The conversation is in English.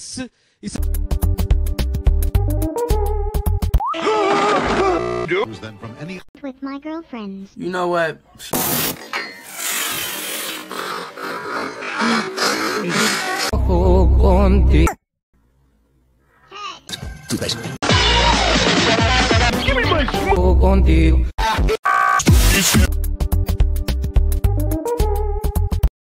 Yes! Then from any with my girlfriends. You know what? Give me my